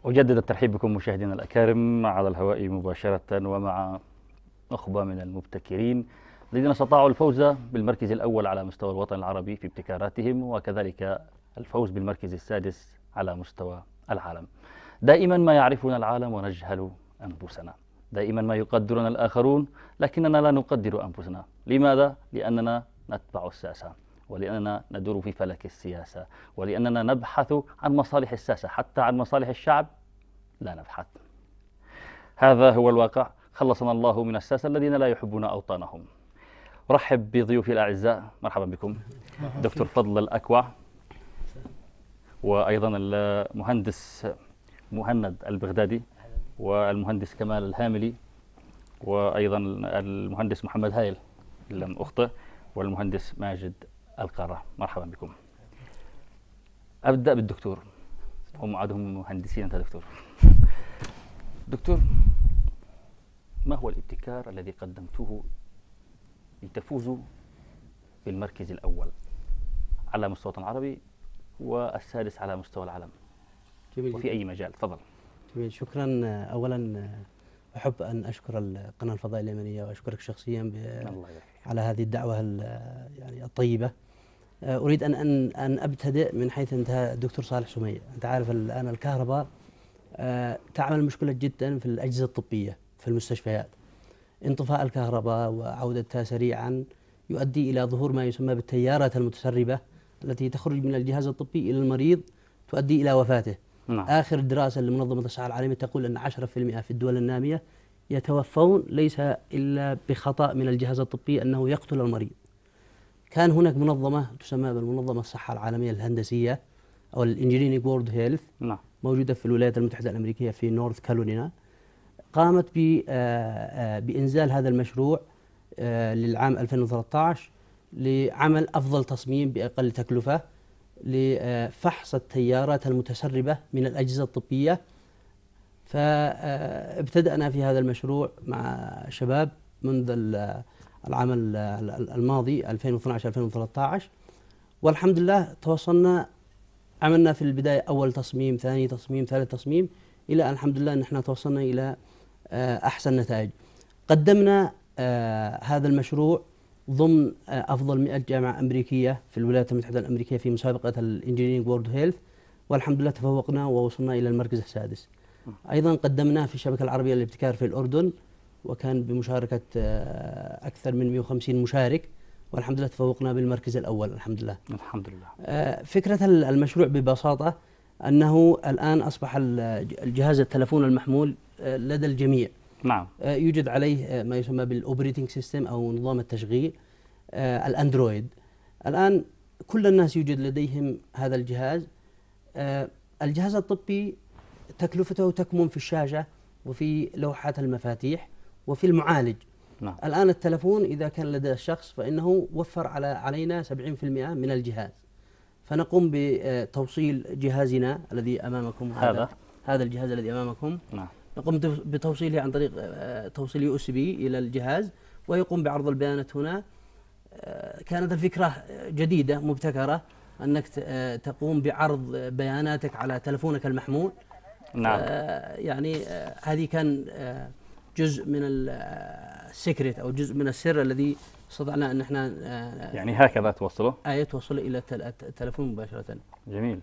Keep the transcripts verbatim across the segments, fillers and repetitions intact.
أجدد الترحيب بكم مشاهدينا الأكارم على الهواء مباشرة ومع نخبة من المبتكرين الذين استطاعوا الفوز بالمركز الأول على مستوى الوطن العربي في ابتكاراتهم، وكذلك الفوز بالمركز السادس على مستوى العالم. دائما ما يعرفنا العالم ونجهل أنفسنا، دائما ما يقدرنا الآخرون لكننا لا نقدر أنفسنا. لماذا؟ لأننا نتبع الساسة، ولأننا ندور في فلك السياسة، ولأننا نبحث عن مصالح الساسة، حتى عن مصالح الشعب لا نبحث. هذا هو الواقع. خلصنا الله من الساسة الذين لا يحبون أوطانهم. أرحب بضيوفي الأعزاء، مرحبا بكم. دكتور فضل الأكوع، وأيضا المهندس مهند البغدادي، والمهندس كمال الهاملي، وأيضا المهندس محمد هايل إن لم أخطئ، والمهندس ماجد القارة. مرحبا بكم. أبدأ بالدكتور، هم عادهم مهندسين أنت دكتور. دكتور، ما هو الابتكار الذي قدمتوه لتفوزوا بالمركز الأول على مستوى الوطن العربي والسادس على مستوى العالم؟ جميل وفي جدا. أي مجال؟ تفضل. جميل، شكرا. أولا أحب أن أشكر القناة الفضائية اليمنية وأشكرك شخصيا ب... على هذه الدعوة يعني الطيبة. أريد أن أن أن أبتدئ من حيث انتهى الدكتور صالح سمية. أنت عارف الآن الكهرباء تعمل مشكلة جدا في الأجهزة الطبية في المستشفيات. انطفاء الكهرباء وعودتها سريعا يؤدي إلى ظهور ما يسمى بالتيارات المتسربة التي تخرج من الجهاز الطبي إلى المريض، تؤدي إلى وفاته. نعم. آخر دراسة لمنظمة الصحة العالمية تقول أن عشرة بالمئة في الدول النامية يتوفون ليس إلا بخطأ من الجهاز الطبي أنه يقتل المريض. كان هناك منظمة تسمى بالمنظمة الصحة العالمية الهندسية أو الإنجينيرينج وورد هيلث، موجودة في الولايات المتحدة الأمريكية في نورث كارولينا. قامت بإنزال هذا المشروع للعام ألفين وثلاثة عشر لعمل أفضل تصميم بأقل تكلفة لفحص التيارات المتسربة من الأجهزة الطبية. فابتدأنا في هذا المشروع مع شباب منذ العام الماضي ألفين واثني عشر ألفين وثلاثة عشر، والحمد لله توصلنا. عملنا في البداية أول تصميم، ثاني تصميم، ثالث تصميم، إلى أن الحمد لله أن احنا توصلنا إلى أحسن نتائج. قدمنا هذا المشروع ضمن أفضل مئة جامعة أمريكية في الولايات المتحدة الأمريكية في مسابقة الإنجينيرينج وورد هيلث، والحمد لله تفوقنا ووصلنا إلى المركز السادس. أيضا قدمناه في الشبكة العربية للابتكار في الأردن، وكان بمشاركة أكثر من مئة وخمسين مشارك، والحمد لله تفوقنا بالمركز الأول الحمد لله. الحمد لله. فكرة المشروع ببساطة أنه الآن أصبح الجهاز التلفون المحمول لدى الجميع. نعم. يوجد عليه ما يسمى بالأوبريتنج سيستم أو نظام التشغيل الأندرويد. الآن كل الناس يوجد لديهم هذا الجهاز. الجهاز الطبي تكلفته تكمن في الشاشة وفي لوحات المفاتيح وفي المعالج. نعم. الآن التلفون إذا كان لدى الشخص فإنه وفر على علينا سبعين بالمئة من الجهاز، فنقوم بتوصيل جهازنا الذي أمامكم، هذا هذا الجهاز الذي أمامكم. نعم. نقوم بتوصيله عن طريق توصيل يو اس بي إلى الجهاز، ويقوم بعرض البيانات هنا. كانت الفكرة جديدة مبتكرة أنك تقوم بعرض بياناتك على تلفونك المحمول. نعم. يعني هذه كان جزء من السيكريت أو جزء من السر الذي استطعنا أن احنا يعني هكذا توصله؟ آية توصله إلى التلفون مباشرة. جميل.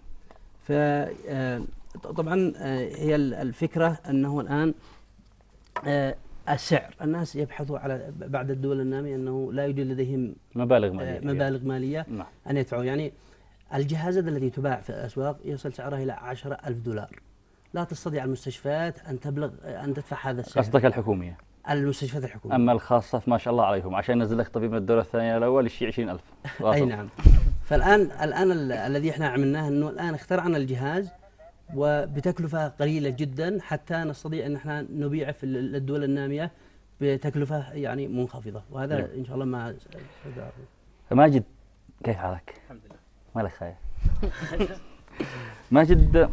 فطبعا هي الفكرة أنه الآن السعر، الناس يبحثوا على بعد الدول النامية أنه لا يوجد لديهم مبالغ مالية مبالغ مالية نعم. أن يدفعوا. يعني الجهازات التي تباع في الأسواق يصل سعرها إلى عشرة ألف دولار. لا تستطيع المستشفيات أن تبلغ أن تدفع هذا السعر. قصدك الحكومية؟ المستشفيات الحكومية. أما الخاصة ما شاء الله عليهم، عشان ينزل لك طبيب من الدورة الثانية الأول يشي عشرين ألف. أي نعم. فالآن الآن الذي احنا عملناه أنه الآن اخترعنا الجهاز وبتكلفة قليلة جدا حتى نستطيع أن احنا نبيعه في الدول النامية بتكلفة يعني منخفضة، وهذا نعم. إن شاء الله ما. ماجد، كيف حالك؟ الحمد لله. مالك خايف؟ ماجد،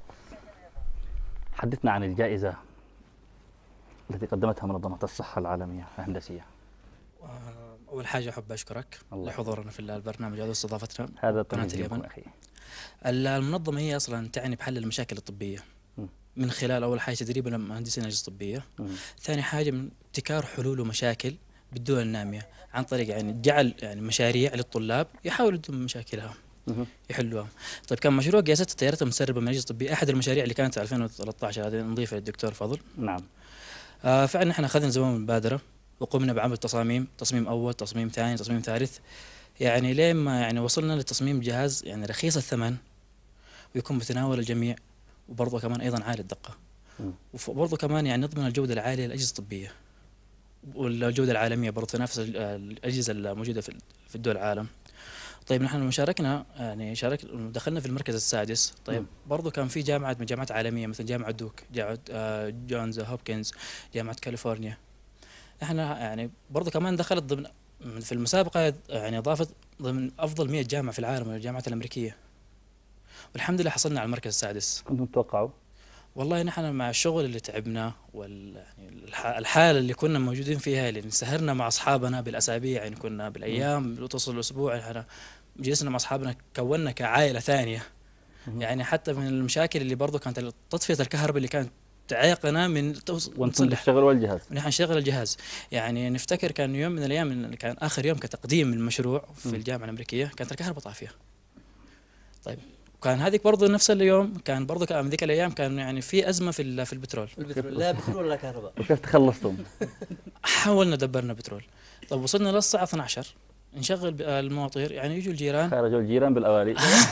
حدثنا عن الجائزة التي قدمتها منظمة الصحة العالمية الهندسية. أول حاجة أحب أشكرك لحضورنا في البرنامج هذا واستضافتنا. هذا قناة اليمن. أخي. المنظمة هي أصلا تعني بحل المشاكل الطبية م. من خلال أول حاجة تدريب المهندسين الأجهزة الطبية. ثاني حاجة من ابتكار حلول ومشاكل بالدول النامية عن طريق يعني جعل يعني مشاريع للطلاب يحاولوا يحلوا مشاكلها يحلوها. طيب كان مشروع قياسات التيارات المسربة من الأجهزة الطبية أحد المشاريع اللي كانت ألفين وثلاثة عشر، هذه نضيفها للدكتور فضل. نعم. آه فعلا احنا أخذنا زمام المبادرة وقمنا بعمل تصاميم، تصميم أول، تصميم ثاني، تصميم ثالث، يعني لين ما يعني وصلنا لتصميم جهاز يعني رخيص الثمن ويكون متناول الجميع، وبرضه كمان أيضا عالي الدقة، وبرضه كمان يعني نضمن الجودة العالية للأجهزة الطبية والجودة العالمية برضه تنافس الأجهزة الموجودة في في الدول العالم. طيب نحن مشاركنا يعني شارك دخلنا في المركز السادس. طيب برضه كان في جامعة من جامعات عالمية مثل جامعة دوك، جامعة جونز هوبكنز، جامعة كاليفورنيا. احنا يعني برضه كمان دخلت ضمن في المسابقة، يعني اضافت ضمن افضل مئة جامعة في العالم الجامعات الامريكية، والحمد لله حصلنا على المركز السادس. كنتم تتوقعوا؟ والله نحن مع الشغل اللي تعبناه وال يعني الحالة اللي كنا موجودين فيها، اللي سهرنا مع اصحابنا بالاسابيع، يعني كنا بالايام بتصل الاسبوع احنا جلسنا مع اصحابنا، كونا كعائلة ثانية. يعني حتى من المشاكل اللي برضه كانت تطفية الكهرباء اللي كانت تعيقنا من وانتم تشتغلوا الجهاز. نحن نشتغل الجهاز. يعني نفتكر كان يوم من الايام كان اخر يوم كتقديم المشروع في م. الجامعه الامريكيه، كانت الكهرباء طافيه. طيب وكان هذيك برضه نفس اليوم كان برضه كان من ذيك الايام كان يعني في ازمه في في البترول. البترول لا بترول ولا كهرباء. وكيف تخلصتم؟ حاولنا دبرنا بترول. طيب وصلنا للساعه اثني عشر نشغل المواطير، يعني يجوا الجيران، خرجوا الجيران بالاوالي.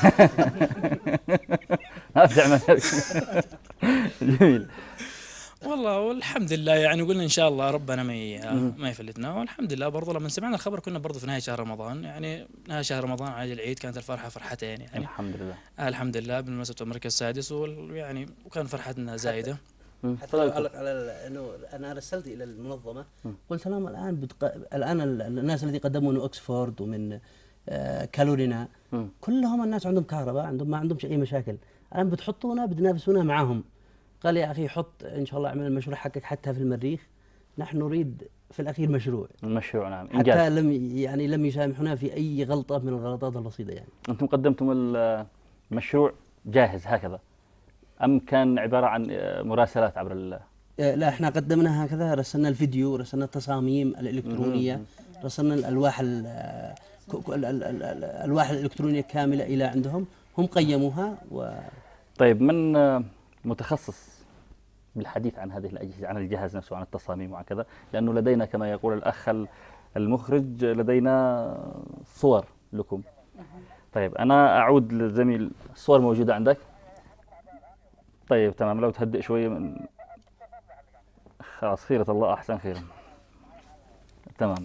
ما جميل والله والحمد لله. يعني قلنا ان شاء الله ربنا ما ما يفلتنا، والحمد لله. برضه لما سمعنا الخبر كنا برضه في نهايه شهر رمضان، يعني نهايه شهر رمضان على العيد، كانت الفرحه فرحتين يعني. الحمد لله آه الحمد لله بمناسبه المركز السادس، ويعني وكان فرحتنا زايده. حتى اقول لك على انه انا رسلت الى المنظمه قلت لهم الان بتق... الان الناس الذي قدموا من اوكسفورد ومن آه كالورينا م. كلهم الناس عندهم كهرباء، عندهم ما عندهم اي مشاكل، الان بتحطونا بتنافسونا معاهم. قال يا اخي حط ان شاء الله اعمل المشروع حقك حتى في المريخ، نحن نريد في الاخير مشروع. المشروع نعم إنجاز. حتى لم يعني لم يسامحونا في اي غلطه من الغلطات البسيطه. يعني انتم قدمتم المشروع جاهز هكذا ام كان عباره عن مراسلات عبر ال لا احنا قدمناها هكذا، رسلنا الفيديو، رسلنا التصاميم الالكترونيه، رسلنا الالواح الالواح الالكترونيه كامله الى عندهم، هم قيموها. و طيب من متخصص بالحديث عن هذه الأجهزة، عن الجهاز نفسه، عن التصاميم وعن كذا، لأنه لدينا كما يقول الأخ المخرج لدينا صور لكم. طيب أنا أعود للزميل، الصور موجودة عندك؟ طيب تمام، لو تهدئ شوية من خلاص خيرة الله أحسن خيرا. تمام.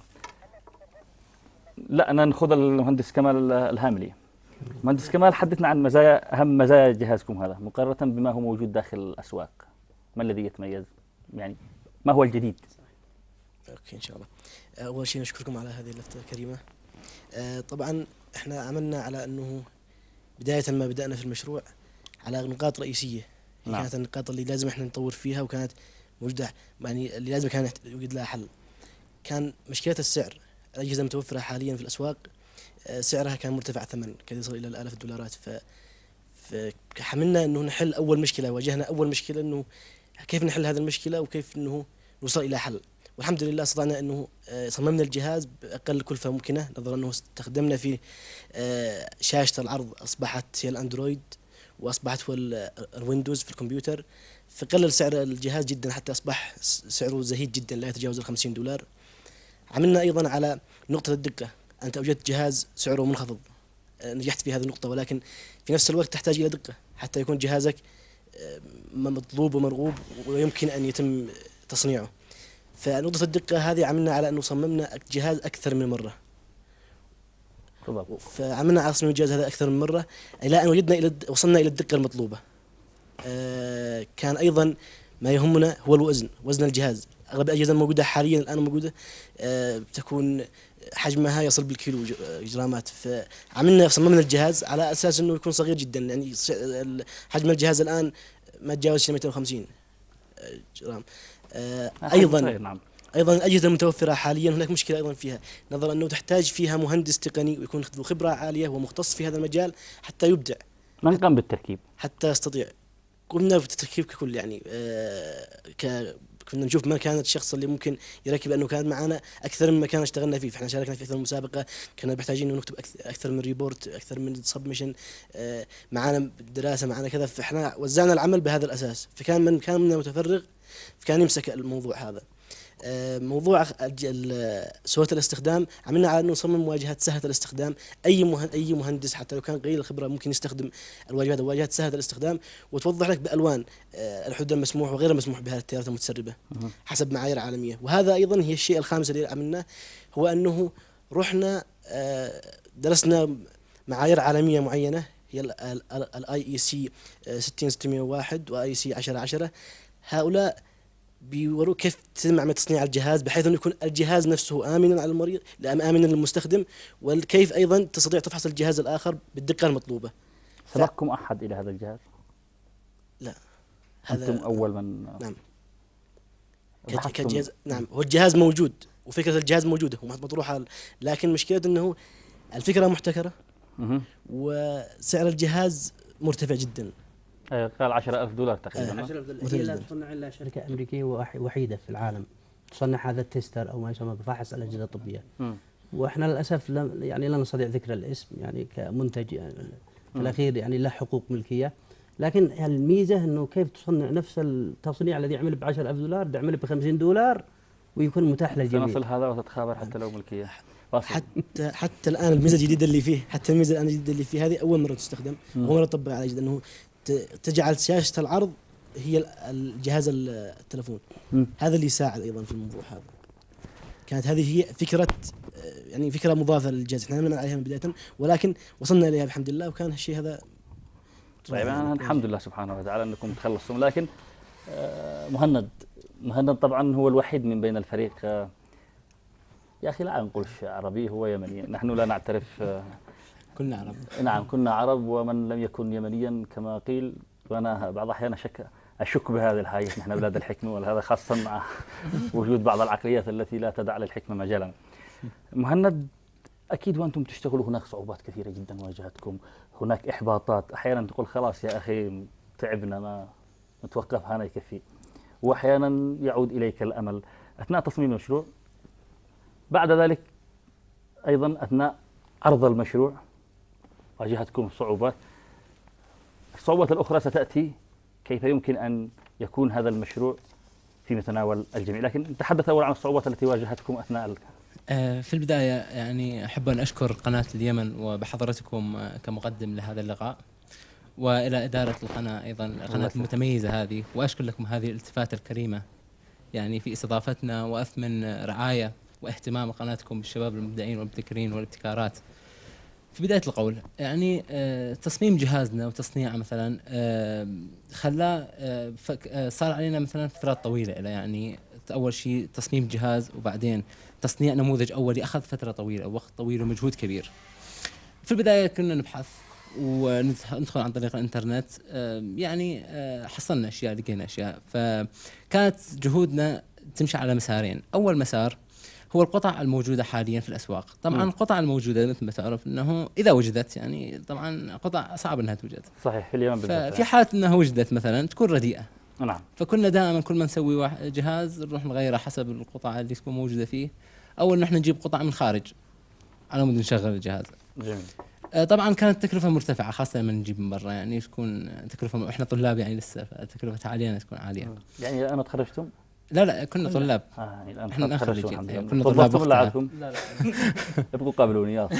لا أنا نأخذ المهندس كمال الهاملي. مهندس كمال حدثنا عن مزايا أهم مزايا جهازكم هذا مقارنة بما هو موجود داخل الأسواق. ما الذي يتميز؟ يعني ما هو الجديد؟ اوكي ان شاء الله. اول شيء نشكركم على هذه اللفتة الكريمة. طبعا احنا عملنا على انه بداية ما بدأنا في المشروع على نقاط رئيسية. هي نعم. كانت النقاط اللي لازم احنا نطور فيها، وكانت موجودة يعني اللي لازم كان يوجد لها حل. كان مشكلة السعر. الأجهزة المتوفرة حاليا في الأسواق سعرها كان مرتفع ثمن، كان يصل إلى الآلاف الدولارات. ف فحملنا انه نحل اول مشكله، واجهنا اول مشكله انه كيف نحل هذه المشكله وكيف انه نوصل الى حل. والحمد لله استطعنا انه صممنا الجهاز باقل كلفه ممكنه، نظرا انه استخدمنا في شاشه العرض اصبحت هي الاندرويد، واصبحت هو الويندوز في الكمبيوتر، فقلل سعر الجهاز جدا حتى اصبح سعره زهيد جدا لا يتجاوز ال خمسين دولار. عملنا ايضا على نقطه الدقه. انت اوجدت جهاز سعره منخفض، نجحت في هذه النقطة، ولكن في نفس الوقت تحتاج إلى دقة حتى يكون جهازك مطلوب ومرغوب ويمكن أن يتم تصنيعه. فنقطة الدقة هذه عملنا على أنه صممنا جهاز أكثر من مرة. فعملنا على تصميم الجهاز هذا أكثر من مرة إلى أن وجدنا إلى وصلنا إلى الدقة المطلوبة. كان أيضا ما يهمنا هو الوزن، وزن الجهاز. أغلب الأجهزة الموجودة حاليا الآن موجودة تكون حجمها يصل بالكيلو جرامات. فعملنا صممنا الجهاز على اساس انه يكون صغير جدا، يعني حجم الجهاز الان ما تجاوز مئتين وخمسين جرام. ايضا ايضا الاجهزه المتوفره حاليا هناك مشكله ايضا فيها، نظرا انه تحتاج فيها مهندس تقني ويكون ذو خبره عاليه ومختص في هذا المجال حتى يبدع. من قام بالتركيب؟ حتى يستطيع قمنا بالتركيب ككل يعني آه ك كنا نشوف مكانة الشخص اللي ممكن يركب، لأنه كان معنا أكثر من مكان اشتغلنا فيه، فإحنا شاركنا في أكثر من مسابقة، كنا محتاجين إنه نكتب أكثر من ريبورت، أكثر من سبمشن، آه معنا دراسة، معنا كذا، فإحنا وزعنا العمل بهذا الأساس، فكان من كان منا متفرغ فكان يمسك الموضوع هذا. موضوع سهولة الاستخدام، عملنا على انه نصمم واجهات سهلة الاستخدام، اي اي مهندس حتى لو كان قليل الخبرة ممكن يستخدم الواجهات، الواجهات سهلة الاستخدام وتوضح لك بالوان الحدود المسموح وغير المسموح بها التيارات المتسربة حسب معايير عالمية. وهذا ايضا هي الشيء الخامس اللي عملناه، هو انه رحنا درسنا معايير عالمية معينة، هي الاي اي سي ستين ستمائة وواحد واي سي عشرة عشرة. هؤلاء بيوروك كيف تتم عملية تصنيع الجهاز بحيث انه يكون الجهاز نفسه امنا على المريض، امنا للمستخدم، وكيف ايضا تستطيع تفحص الجهاز الاخر بالدقة المطلوبة. سبقكم احد الى هذا الجهاز؟ لا، هذا انتم اول من نعم كجهاز. نعم، هو الجهاز موجود وفكرة الجهاز موجودة ومطروحة، لكن مشكلة انه الفكرة محتكرة وسعر الجهاز مرتفع جدا. قال عشرة ألف دولار تقريبا. عشرة ألف هي لا تصنع إلا شركة أمريكية وحيدة في العالم تصنع هذا التستر أو ما يسمى بفحص الأجهزة الطبية. م. وإحنا للأسف لم يعني لا نستطيع ذكر الاسم يعني كمنتج يعني في الأخير يعني له حقوق ملكية، لكن الميزة إنه كيف تصنع نفس التصنيع الذي يعمل ب عشرة آلاف دولار يعمل ب خمسين دولار ويكون متاح للجميع. سنصل هذا وتتخابر حتى لو ملكية. حتى حتى الآن الميزة الجديدة اللي فيه، حتى الميزة الآن الجديدة اللي فيه هذه أول مرة تستخدم وأول مرة تطبق على جد، إنه تجعل شاشة العرض هي الجهاز التلفون. م. هذا اللي يساعد أيضا في الموضوع هذا. كانت هذه هي فكرة يعني فكرة مضافة للجهاز، احنا نعمل عليها من بداية ولكن وصلنا إليها الحمد لله، وكان هالشيء هذا طيب. يعني الحمد لله سبحانه وتعالى أنكم تخلصتم. لكن مهند مهند طبعا هو الوحيد من بين الفريق، يا أخي لا نقولش عربي، هو يمني، نحن لا نعترف. كنا عرب. نعم كنا عرب، ومن لم يكن يمنيا كما قيل. وأنا بعض الأحيان أشك أشك بهذه الحاجة، نحن أولاد الحكمة، وهذا خاصة مع وجود بعض العقليات التي لا تدع للحكمة مجالا. مهند، أكيد وأنتم تشتغلوا هناك صعوبات كثيرة جدا واجهتكم، هناك إحباطات، أحيانا تقول خلاص يا أخي تعبنا ما نتوقف هنا يكفي، وأحيانا يعود إليك الأمل أثناء تصميم المشروع. بعد ذلك أيضا أثناء عرض المشروع واجهتكم صعوبات، الصعوبات الأخرى ستأتي، كيف يمكن أن يكون هذا المشروع في متناول الجميع. لكن نتحدث أولا عن الصعوبات التي واجهتكم أثناء. في البداية يعني أحب أن أشكر قناة اليمن وبحضرتكم كمقدم لهذا اللقاء، وإلى إدارة القناة أيضا، القناة المتميزة هذه، وأشكر لكم هذه الالتفاتة الكريمة يعني في استضافتنا، وأثمن رعاية واهتمام قناتكم بالشباب المبدعين والمبتكرين والابتكارات. في بداية القول يعني آه تصميم جهازنا وتصنيعه مثلا آه خلاه آه آه صار علينا مثلا فترات طويلة، إلى يعني أول شيء تصميم جهاز، وبعدين تصنيع نموذج أولي أخذ فترة طويلة، وقت طويل ومجهود كبير. في البداية كنا نبحث وندخل عن طريق الإنترنت، آه يعني آه حصلنا أشياء، لقينا أشياء، فكانت جهودنا تمشي على مسارين. أول مسار هو القطع الموجودة حاليا في الأسواق. طبعا م. القطع الموجودة مثل ما تعرف أنه إذا وجدت، يعني طبعا قطع صعب أنها توجد. صحيح، في اليمن بالذات. ففي حالة أنها وجدت مثلا تكون رديئة. نعم. فكنا دائما كل ما نسوي جهاز نروح نغيره حسب القطع اللي تكون موجودة فيه، أو نحن نجيب قطع من الخارج على مود نشغل الجهاز. جميل. آه طبعا كانت تكلفة مرتفعة، خاصة لما نجيب من برا، يعني تكون تكلفة، إحنا طلاب يعني لسه تكلفة عالية تكون عالية. م. يعني الآن تخرجتم؟ لا لا كنا طلاب. آه الآن احنا خرجتوا الحمد لله. كنا طلاب ولا لا لا ابقوا قابلوني يلا.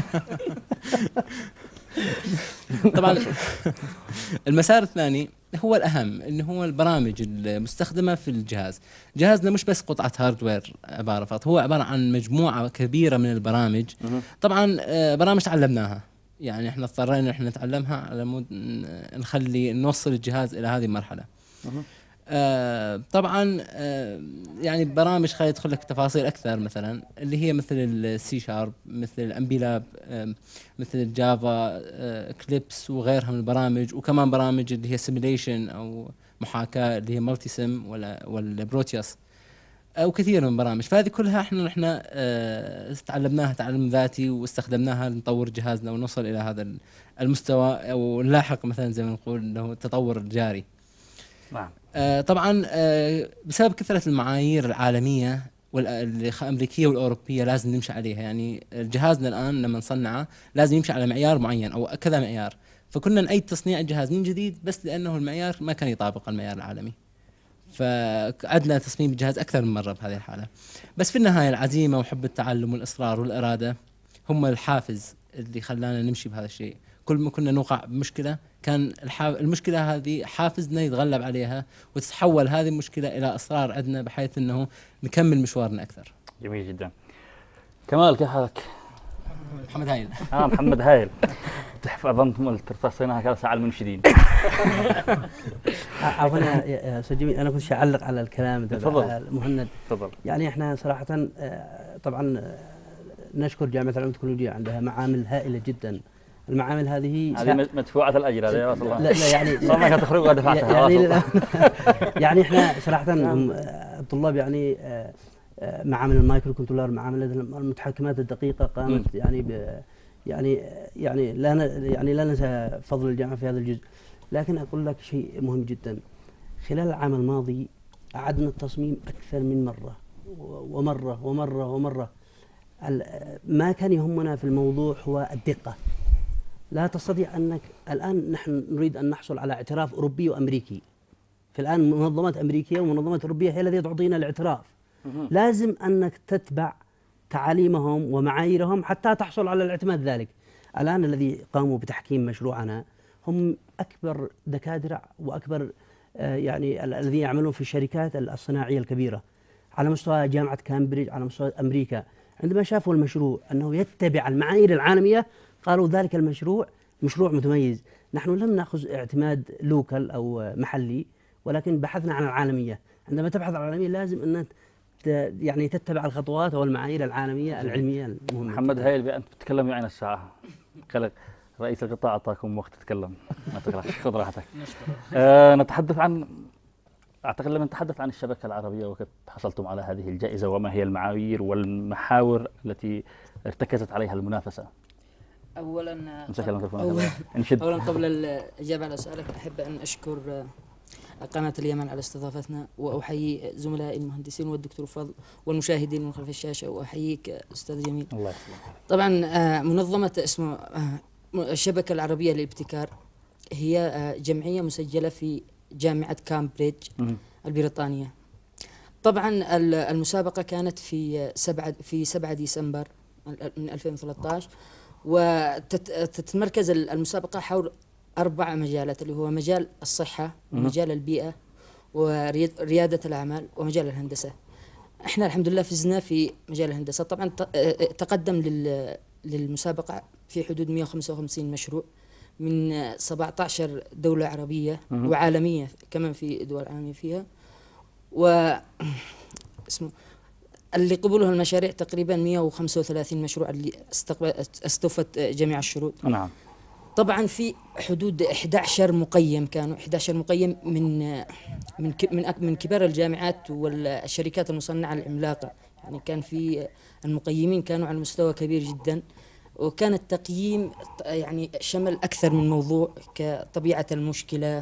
طبعا المسار الثاني هو الأهم، إنه هو البرامج المستخدمة في الجهاز. جهازنا مش بس قطعة هاردوير عبارة فقط، هو عبارة عن مجموعة كبيرة من البرامج. طبعا برامج تعلمناها، يعني احنا اضطرينا احنا نتعلمها على مود نخلي نوصل الجهاز إلى هذه المرحلة. آه طبعا آه يعني برامج خلي يدخل لك تفاصيل أكثر، مثلا اللي هي مثل السي شارب، مثل الأمبيلاب، آه مثل الجافا، آه كليبس وغيرها من البرامج، وكمان برامج اللي هي سيميليشن أو محاكاة اللي هي مالتي سيم ولا والبروتياس، أو كثير من البرامج. فهذه كلها احنا نحن آه تعلمناها تعلم ذاتي، واستخدمناها لنطور جهازنا ونوصل إلى هذا المستوى، أو نلاحق مثلا زي ما نقول له التطور الجاري. نعم. آه طبعا آه بسبب كثرة المعايير العالمية والأمريكية والأوروبية لازم نمشي عليها. يعني جهازنا الآن لما نصنعه لازم يمشي على معيار معين أو كذا معيار، فكنا نعيد تصنيع الجهاز من جديد بس لأنه المعيار ما كان يطابق المعيار العالمي، فعدنا تصميم الجهاز أكثر من مرة بهذه الحالة. بس في النهاية العزيمة وحب التعلم والإصرار والإرادة هم الحافز اللي خلانا نمشي بهذا الشيء. كل ما كنا نوقع بمشكلة كان المشكلة هذه حافزنا يتغلب عليها، وتتحول هذه المشكلة إلى إصرار عندنا بحيث أنه نكمل مشوارنا أكثر. جميل جدا. كمال كيف حالك؟ محمد هايل. اه محمد هايل. تحفظ أظن ترتصيناها كذا ساعة المنشدين. عفوا يا استاذ جميل، انا كنت اعلق على الكلام تفضل مهند. تفضل. يعني احنا صراحة طبعا نشكر جامعة العلوم والتكنولوجيا، عندها معامل هائلة جدا. المعامل هذه هذه مدفوعة الأجر هذه يا الله. لا لا يعني صار ما تخرج ودفعتها. يعني يعني احنا صراحة الطلاب يعني معامل المايكرو كنترولر، معامل المتحكمات الدقيقة قامت يعني ب يعني يعني لا يعني لا ننسى فضل الجامعة في هذا الجزء. لكن أقول لك شيء مهم جدا، خلال العام الماضي أعدنا التصميم أكثر من مرة ومرة ومرة ومرة. ما كان يهمنا في الموضوع هو الدقة. لا تستطيع أنك الآن نحن نريد أن نحصل على اعتراف أوروبي وأمريكي. في الآن منظمات أمريكية ومنظمات أوروبية هي التي تعطينا الاعتراف. لازم أنك تتبع تعاليمهم ومعاييرهم حتى تحصل على الاعتماد ذلك. الآن الذي قاموا بتحكيم مشروعنا هم أكبر دكاترة وأكبر آه يعني الذين يعملون في الشركات الصناعية الكبيرة على مستوى جامعة كامبريدج، على مستوى أمريكا. عندما شافوا المشروع أنه يتبع المعايير العالمية قالوا ذلك المشروع مشروع متميز. نحن لم نأخذ اعتماد لوكال أو محلي، ولكن بحثنا عن العالمية. عندما تبحث عن العالمية لازم أن يعني تتبع الخطوات والمعايير العالمية العلمية المهمة. محمد هايل أنت تتكلم عن الساعة، قال رئيس القطاع أعطاكم وقت تتكلم، ما تقلقش خذ راحتك. آه نتحدث عن أعتقد لما نتحدث عن الشبكة العربية وكيف حصلتم على هذه الجائزة وما هي المعايير والمحاور التي ارتكزت عليها المنافسة. أولا أولا, أولا قبل الإجابة على سؤالك أحب أن أشكر قناة اليمن على استضافتنا، وأحيي زملائي المهندسين والدكتور فضل والمشاهدين من خلف الشاشة، وأحييك أستاذ جميل. الله يسلمك. طبعا منظمة اسمه الشبكة العربية للابتكار هي جمعية مسجلة في جامعة كامبريدج البريطانية. طبعا المسابقة كانت في سبعة في سبعة ديسمبر من ألفين وثلاثة عشر، وتتمركز المسابقة حول أربع مجالات، اللي هو مجال الصحة ومجال البيئة وريادة الأعمال ومجال الهندسة. احنا الحمد لله فزنا في مجال الهندسة. طبعا تقدم للمسابقة في حدود مئة وخمسة وخمسين مشروع من سبعة عشر دولة عربية وعالمية، كمان في دول عالمية فيها. و اسمه اللي قبولها المشاريع تقريبا مئة وخمسة وثلاثين مشروع اللي استوفت جميع الشروط. نعم. طبعا في حدود أحد عشر مقيم، كانوا أحد عشر مقيم من من من من كبار الجامعات والشركات المصنعة العملاقة. يعني كان في المقيمين كانوا على مستوى كبير جدا، وكان التقييم يعني شمل أكثر من موضوع كطبيعة المشكلة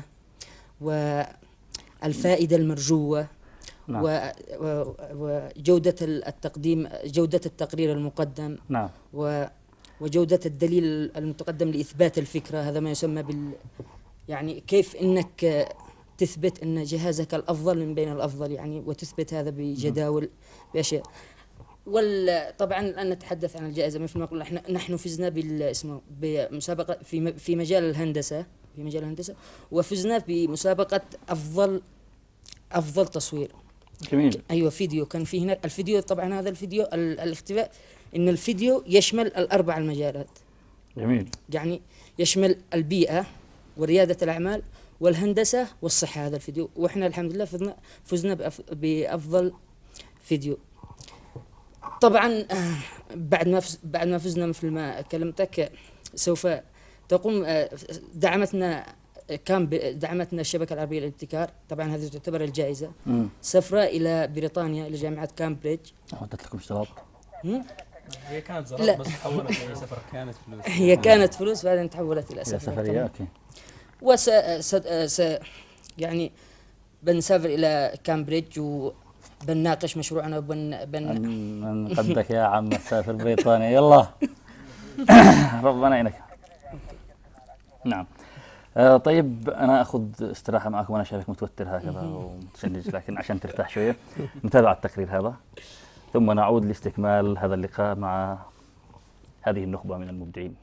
والفائدة المرجوة. نعم. وجودة التقديم، جودة التقرير المقدم. نعم. وجودة الدليل المتقدم لإثبات الفكرة، هذا ما يسمى بال يعني كيف إنك تثبت أن جهازك الأفضل من بين الأفضل، يعني وتثبت هذا بجداول بأشياء. وطبعا الآن نتحدث عن الجائزة مثل ما قلنا، نحن نحن فزنا بالاسمه بمسابقة في في مجال الهندسة في مجال الهندسة وفزنا بمسابقة أفضل أفضل تصوير. جميل. أيوة فيديو، كان في هناك الفيديو. طبعا هذا الفيديو الاختباء إن الفيديو يشمل الأربع المجالات. جميل. يعني يشمل البيئة وريادة الأعمال والهندسة والصحة هذا الفيديو، وإحنا الحمد لله فزنا فزنا بأفضل فيديو. طبعا بعد ما بعد ما فزنا مثل ما كلمتك، سوف تقوم دعمتنا كان دعمتنا الشبكة العربية للابتكار. طبعا هذه تعتبر الجائزة. مم. سفرة إلى بريطانيا إلى جامعة كامبريدج. أعطت لكم اشتراط؟ هي كانت زراعة بس تحولت إلى سفر. كانت فلوس. هي كانت فلوس بعدين تحولت إلى سفرية. سفرية. أوكي. وس س... س... يعني بنسافر إلى كامبريدج وبنناقش مشروعنا وبن بن من قدك يا عم تسافر بريطانيا يلا. ربنا يعينك. نعم. آه طيب أنا أخذ استراحة معكم وأنا شايفك متوتر هكذا ومتشنج، لكن عشان ترتاح شوية نتابع التقرير هذا ثم نعود لاستكمال هذا اللقاء مع هذه النخبة من المبدعين.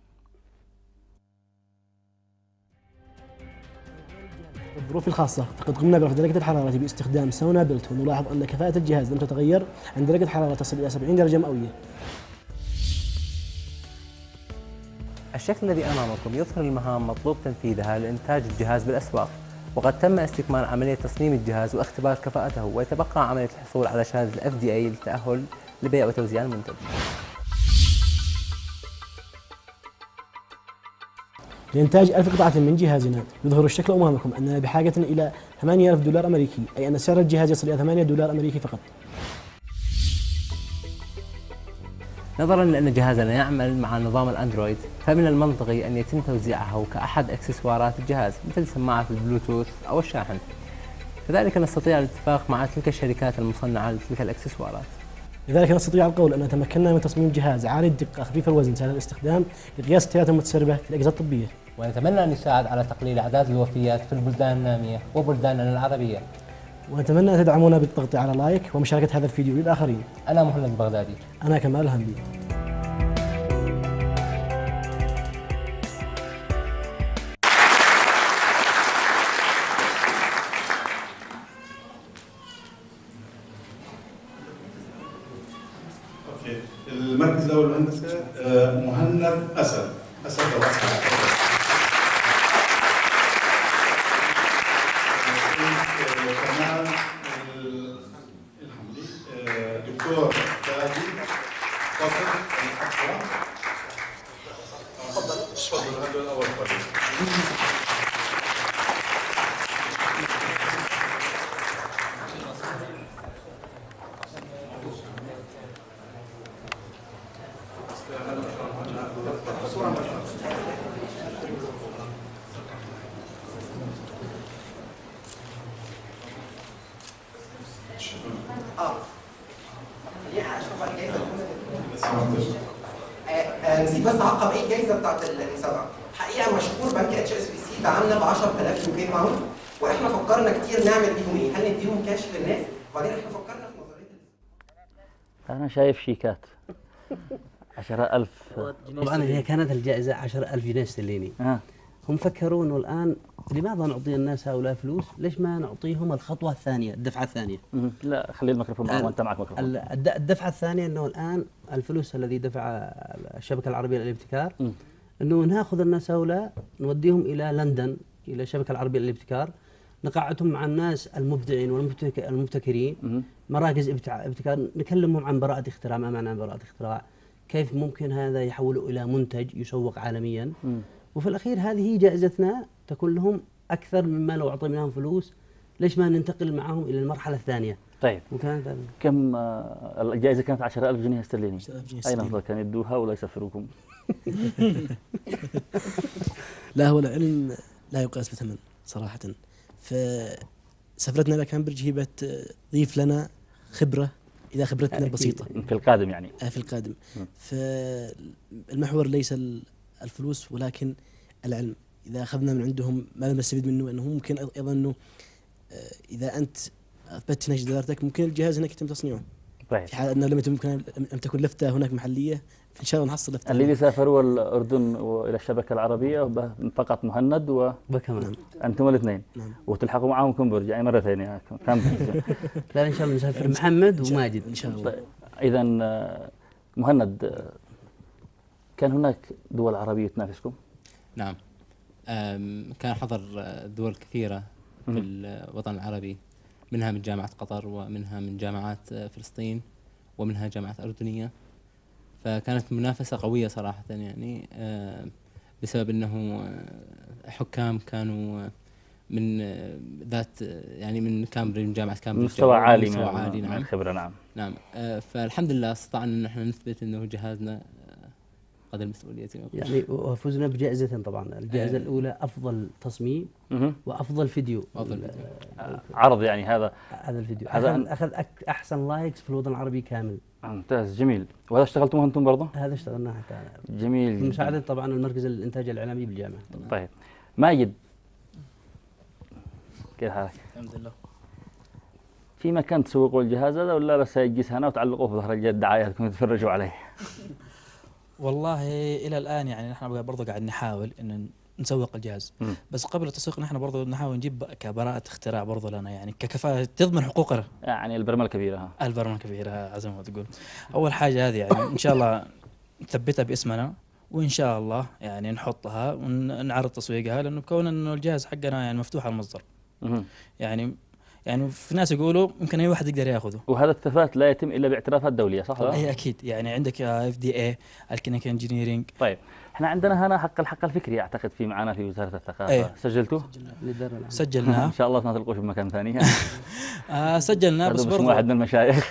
الظروف الخاصة فقد قمنا برفع درجة الحرارة باستخدام سونا بيلت، ونلاحظ أن كفاءة الجهاز لم تتغير عند درجة حرارة تصل إلى سبعين درجة مئوية. الشكل الذي أمامكم يظهر المهام مطلوب تنفيذها لإنتاج الجهاز بالأسواق، وقد تم استكمال عملية تصميم الجهاز واختبار كفاءته، ويتبقى عملية الحصول على شهادة الإف دي إيه للتأهل لبيع وتوزيع المنتج. لإنتاج ألف قطعة من جهازنا يظهر الشكل أمامكم أننا بحاجة إلى ثمانية آلاف دولار أمريكي، أي أن سعر الجهاز يصل إلى ثمانية دولار أمريكي فقط. نظرا لأن جهازنا يعمل مع نظام الأندرويد، فمن المنطقي أن يتم توزيعه كأحد إكسسوارات الجهاز مثل سماعة البلوتوث أو الشاحن، كذلك نستطيع الاتفاق مع تلك الشركات المصنعة لتلك الإكسسوارات. لذلك نستطيع القول أن تمكنا من تصميم جهاز عالي الدقة خفيف الوزن سهل الاستخدام لقياس التيارات المتسربة في الأجهزة الطبية، ونتمنى أن يساعد على تقليل أعداد الوفيات في البلدان النامية وبلداننا العربية. ونتمنى أن تدعمونا بالضغط على لايك ومشاركة هذا الفيديو للآخرين. أنا مهند البغدادي. أنا كمال الهندي. المركز الأول للهندسة مهند أسد. أسد كمان دكتور فادي فضل الحفرة. تفضل تفضل هذا الأول فادي. نسيت بس اعقب ايه الجائزه بتاعت المسابقه. حقيقه مشكور بنك اتش اس بي سي دعمنا ب عشرة آلاف يو كي باوند، واحنا فكرنا كتير نعمل بيهم ايه؟ هل نديهم كاش للناس؟ وبعدين احنا فكرنا في نظريه. أنا شايف شيكات عشرة ألف. طبعا هي كانت الجائزة عشرة ألف جنيه استرليني. آه. هم فكروا انه الان لماذا نعطي الناس هؤلاء فلوس؟ ليش ما نعطيهم الخطوه الثانيه، الدفعه الثانيه؟ لا خلي الميكروفون معه وانت معك ميكروفون. الدفعه الثانيه انه الان الفلوس الذي دفع الشبكه العربيه للابتكار انه ناخذ الناس هؤلاء نوديهم الى لندن الى الشبكه العربيه للابتكار، نقعدهم مع الناس المبدعين والمبتكرين، مراكز ابتكار، نكلمهم عن براءه اختراع، ما معنى براءه اختراع؟ كيف ممكن هذا يحوله الى منتج يسوق عالميا؟ م. وفي الأخير هذه جائزتنا تكون لهم أكثر مما لو أعطيناهم فلوس. ليش ما ننتقل معهم إلى المرحلة الثانية؟ طيب كم الجائزة كانت عشرة ألف جنيه استرليني. أين أفضل كان يدوها ولا يسفروكم؟ لا هو العلم لا يقاس بثمن صراحة. فسفرتنا إلى كامبريدج هي بتضيف لنا خبرة إلى خبرتنا البسيطة في القادم يعني في القادم. فالمحور ليس الفلوس ولكن العلم. إذا أخذنا من عندهم ما نستفيد منه أنه ممكن أيضا أنه إذا أنت أثبتت نجد جدارتك ممكن الجهاز هناك يتم تصنيعه. طيب. في حال أنه لم يمكن أن تكون لفتة هناك محلية فإن شاء الله نحصل لفتة. اللي سافروا الأردن وإلى الشبكة العربية فقط مهند وبكمان أنتم الاثنين. نعم. وتلحقوا معهم كامبريدج يعني مرة ثانية. لا إن شاء الله نسافر محمد وماجد إن شاء الله. طيب. إذا مهند كان هناك دول عربية تنافسكم؟ نعم كان حضر دول كثيرة في الوطن العربي، منها من جامعة قطر ومنها من جامعات فلسطين ومنها جامعات أردنية، فكانت منافسة قوية صراحة يعني بسبب أنه حكام كانوا من ذات يعني من كامبريدج، من جامعة كامبريدج مستوى عالي مستوى عالي من نعم الخبرة. نعم نعم فالحمد لله استطعنا أن احنا نثبت أنه جهازنا قدر المسؤولية. يعني وفزنا بجائزتين طبعا، الجائزة الأولى أفضل تصميم وأفضل فيديو. أفضل فيديو. عرض يعني هذا هذا الفيديو هذا أخذ, أخذ أك- أحسن لايكس في الوطن العربي كامل. ممتاز جميل. وهذا اشتغلتم انتم برضه؟ هذا اشتغلناه حتى جميل. بمساعدة طبعا المركز الإنتاج الإعلامي بالجامعة. طيب ماجد، كيف حالك؟ الحمد لله. في مكان تسوقوا الجهاز هذا ولا بس هيجيس هنا وتعلقوه في ظهر الدعايات كنتوا تتفرجوا عليه؟ والله الى الان يعني نحن برضه قاعد نحاول ان نسوق الجهاز، م. بس قبل التسويق نحن برضه نحاول نجيب كبراءة اختراع برضه لنا، يعني ككفاءة تضمن حقوقنا. يعني البرمة الكبيرة. ها البرمة الكبيرة زي ما تقول. اول حاجة هذه يعني ان شاء الله نثبتها باسمنا، وان شاء الله يعني نحطها ونعرض تسويقها، لانه كون انه الجهاز حقنا يعني مفتوح على المصدر. م. يعني يعني في ناس يقولوا يمكن اي واحد يقدر ياخذه. وهذا الثبات لا يتم الا باعترافات دوليه، صح؟ اي اكيد، يعني عندك اف دي اي، الكينيك انجينيرنج. طيب احنا عندنا هنا حق الحق الفكري اعتقد في معنا في وزاره الثقافه. أيه. سجلتوه؟ سجلناه. ان شاء الله ما تلقوش بمكان ثاني. آه سجلناه بس برضه واحد من المشايخ.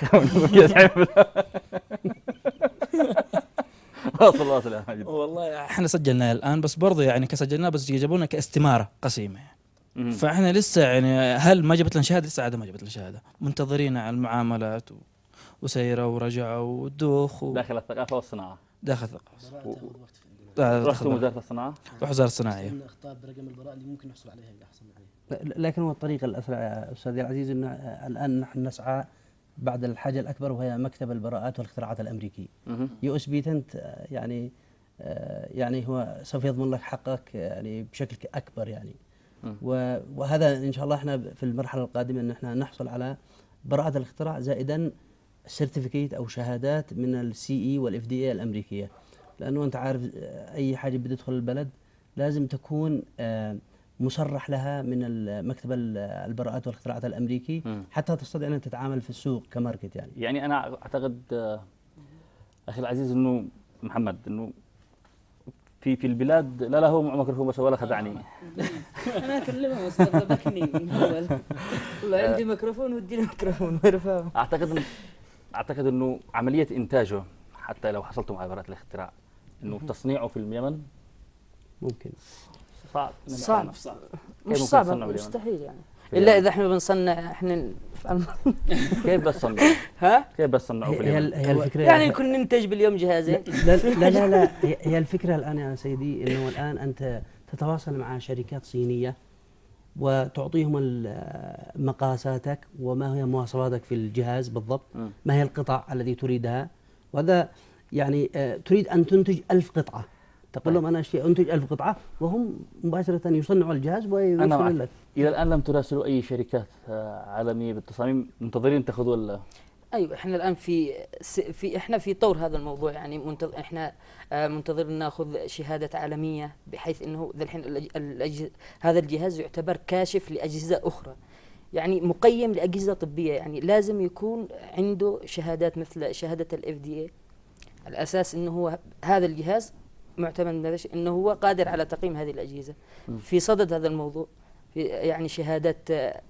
واصل واصل يا ماجد. والله احنا سجلناه الان، بس برضه يعني كسجلناه بس جابونا كاستماره قسيمه. فاحنا لسه يعني هل ما جبت لنا شهاده؟ لسه عاد ما جبت لنا شهاده، منتظرين على المعاملات و... وسيره ورجعه ودوخ و... داخل الثقافه والصناعه. داخل الثقافه. و... رحتوا وزاره الصناعه؟ رحت وزاره الصناعه. اخطاء برقم البراءه اللي ممكن نحصل عليها اللي احسن عليها. لكن هو الطريق الاسرع استاذي العزيز انه الان نحن نسعى بعد الحاجه الاكبر، وهي مكتب البراءات والاختراعات الامريكي. يو اس بي تنت يعني يعني هو سوف يضمن لك حقك يعني بشكل اكبر يعني. وهذا ان شاء الله احنا في المرحله القادمه ان احنا نحصل على براءه الاختراع زائدا سيرتيفيكيت او شهادات من السي اي والاف دي اي الامريكيه، لانه انت عارف اي حاجه بتدخل البلد لازم تكون مصرح لها من مكتب البراءات والاختراعات الامريكي حتى تستطيع ان تتعامل في السوق كماركت يعني. يعني انا اعتقد اخي العزيز انه محمد انه في في البلاد لا له معه ميكروفون بس ولا خدعني. انا اكلمه مستغربكني من اول. والله عندي ميكروفون ودي ميكروفون ويرفعه. اعتقد إن اعتقد انه عمليه انتاجه حتى لو حصلتم على براءة الاختراع انه تصنيعه في اليمن ممكن صعب صعب صعب مش صعب مستحيل يعني، الا اذا احنا بنصنع احنا كيف بتصنعوا؟ ها؟ كيف بتصنعوا في اليمن؟ هي الفكره يعني نكون ننتج باليوم جهازين. لا لا لا, لا هي الفكره الان يا سيدي انه الان انت تتواصل مع شركات صينيه وتعطيهم مقاساتك وما هي مواصفاتك في الجهاز بالضبط، ما هي القطع التي تريدها، وهذا يعني تريد ان تنتج ألف قطعه، تقول لهم انا اشتري انتج ألف قطعه وهم مباشره يصنعوا الجهاز ويوصلوا لك. الى الان لم تراسلوا اي شركات عالميه بالتصاميم؟ منتظرين تاخذوا ولا؟ ايوه احنا الان في في احنا في طور هذا الموضوع، يعني منتظر احنا منتظرين ناخذ شهاده عالميه بحيث انه الحين هذا الجهاز يعتبر كاشف لاجهزه اخرى، يعني مقيم لاجهزه طبيه، يعني لازم يكون عنده شهادات مثل شهاده الاف دي اي على اساس انه هو هذا الجهاز معتمد انه هو قادر على تقييم هذه الاجهزه. م. في صدد هذا الموضوع في يعني شهادات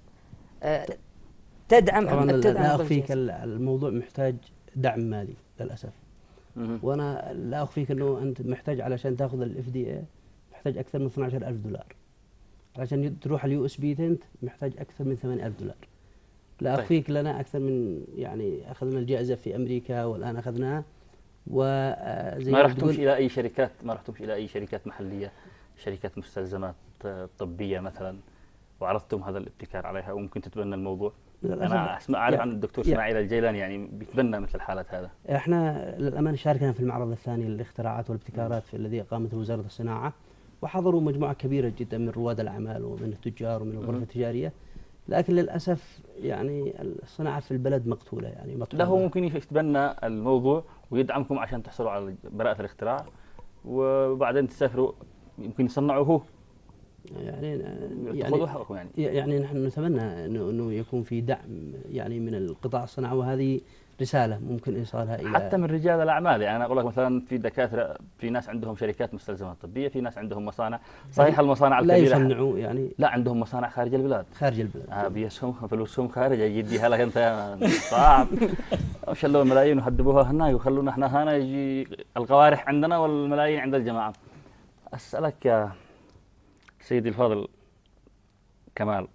تدعم طبعا. لا اخفيك الموضوع محتاج دعم مالي للاسف. م. وانا لا اخفيك انه انت محتاج علشان تاخذ الاف دي اي محتاج اكثر من اثني عشر ألف دولار، علشان تروح اليو اس بي تنت محتاج اكثر من ثمانية آلاف دولار. لا اخفيك لنا اكثر من يعني اخذنا الجائزه في امريكا والان اخذناها. وزي ما رحتوش الى اي شركات ما رحتوش الى اي شركات محليه، شركات مستلزمات طبيه مثلا، وعرضتم هذا الابتكار عليها وممكن تتبنى الموضوع؟ انا اسمع اعرف عن الدكتور اسماعيل الجيلاني يعني بيتبنى مثل الحالات هذا. احنا للامانه شاركنا في المعرض الثاني للاختراعات والابتكارات في الذي اقامته وزاره الصناعه، وحضروا مجموعه كبيره جدا من رواد الاعمال ومن التجار ومن الغرف التجاريه، لكن للاسف يعني الصناعه في البلد مقتوله يعني مطلوبه. له ممكن يتبنى الموضوع ويدعمكم عشان تحصلوا على براءة الاختراع وبعدين تسافروا يمكن يصنعوا هو يعني يعني حقكم يعني يعني نحن نتمنى انه انه يكون في دعم يعني من القطاع الصناعي، وهذه رساله ممكن ايصالها الى حتى من رجال الاعمال. يعني انا اقول لك مثلا في دكاتره، في ناس عندهم شركات مستلزمات طبيه، في ناس عندهم مصانع، صحيح المصانع لا الكبيره لا يصنعوا يعني لا عندهم مصانع خارج البلاد خارج البلد اه بيسهم فلوسهم خارج يديها لك انت صعب. شلوا الملايين وهدبوها هناك وخلونا احنا هنا يجي القوارح عندنا والملايين عند الجماعة. أسألك يا سيدي الفاضل كمال،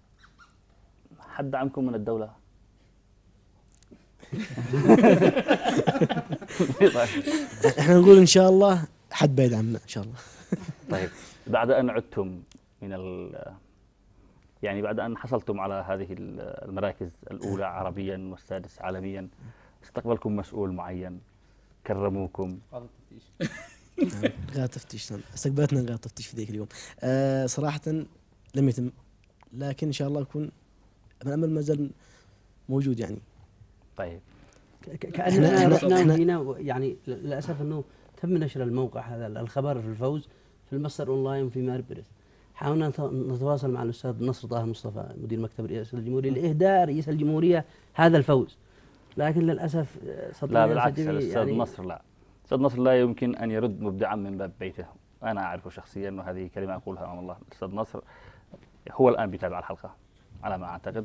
حد دعمكم من الدولة؟ احنا نقول ان شاء الله حد بيدعمنا ان شاء الله. طيب بعد أن عدتم من ال يعني بعد أن حصلتم على هذه المراكز الأولى عربيا والسادس عالميا، استقبلكم مسؤول معين، كرموكم؟ غير تفتيش، استقبلتنا غير تفتيش في ذيك اليوم. آه صراحة لم يتم، لكن إن شاء الله يكون الأمل ما زال موجود يعني. طيب كأننا رحنا هنا يعني للأسف أنه تم نشر الموقع هذا الخبر في الفوز في المصدر أونلاين وفي ماربرس. حاولنا نتواصل مع الأستاذ نصر طه مصطفى مدير مكتب رئاسة الجمهورية لإهداء رئيس الجمهورية هذا الفوز، لكن للأسف لا بالعكس الأستاذ يعني نصر لا الأستاذ نصر لا يمكن أن يرد مبدعا من باب بيته. أنا أعرفه شخصيا وهذه كلمة أقولها أمام الله. الأستاذ نصر هو الآن بيتابع الحلقة على ما أعتقد،